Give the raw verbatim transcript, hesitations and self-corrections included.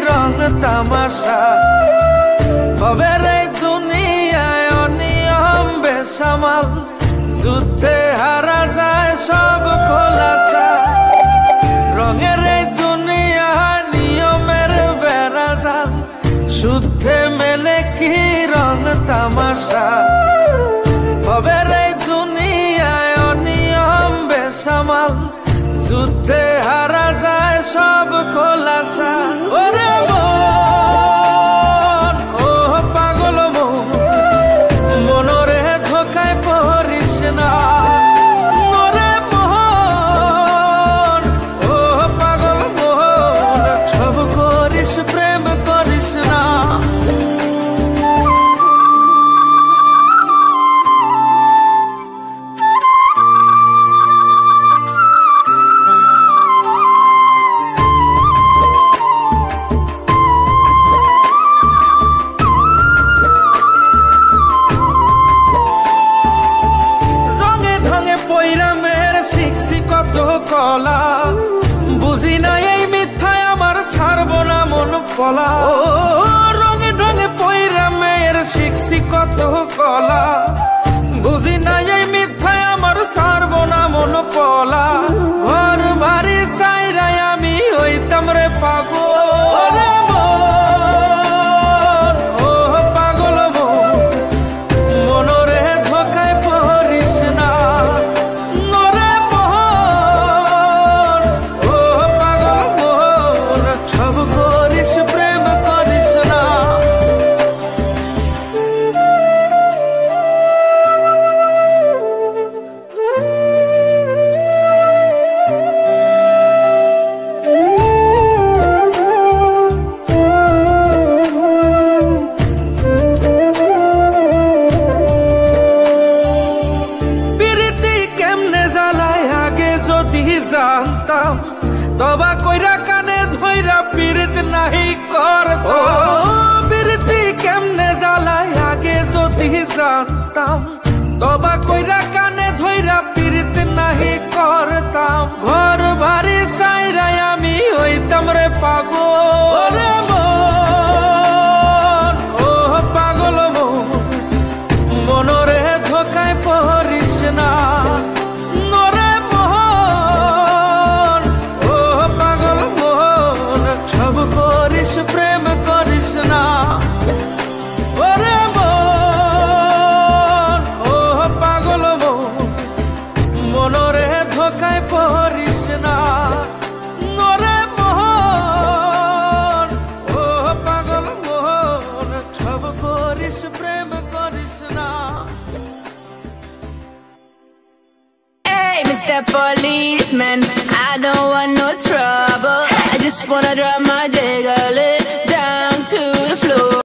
রং তামাশা হবে রে দুনিয়ায় অনিয়ম বেসামাল যুদ্ধে হারা যায় সব খোলাসা রঙের এই দুনিয়া নিয়মের বেড়াজাল শুদ্ধে মেলে কি রং তামাশা হবে রে দুনিয়ায় অনিয়ম বেসামাল যুদ্ধে হারা যায় সব খোলাসা ওরে মন ও পাগল মন মনরে ধোকায় পড়িস না ওরে মন ও পাগল মন সব করিস প্রেম করিস না কলা বুঝি না এই মিথ্যায় আমার ছাড়বো না মন পলা রঙে ঢঙে পয়রা মেয়ের শিখছি কত কলা বুঝি না এই মিথ্যায় আমার ছাড়বো না মন পলা ঘর বাড়ি সাইরাই আমি হইতাম রে পাগল ও পাগল মন মনরে ধোকায় পড়িস না প্রেম করিস না প্রীতি কেমনে জ্বালায় আগে যদি জানতাম তবা কইরা কানে ধইরা পীড়িত নাহি করতাম প্রীতি কেমনে জ্বালায় আগে যদি জানতাম তবা কইরা কানে ধইরা পীড়িত নাহি করতাম ঘর বাড়ি সাইরাই আমি হইতাম রে পাগল মন ও পাগল মন মনরে ধোকায় পড়িস না প্রেম করিস না ওরে মন ও পাগল মন মনরে ধোকায় পড়িস না ওরে মন ও পাগল মন সব করিস প্রেম করিস না Hey, Mister Policeman, I don't want no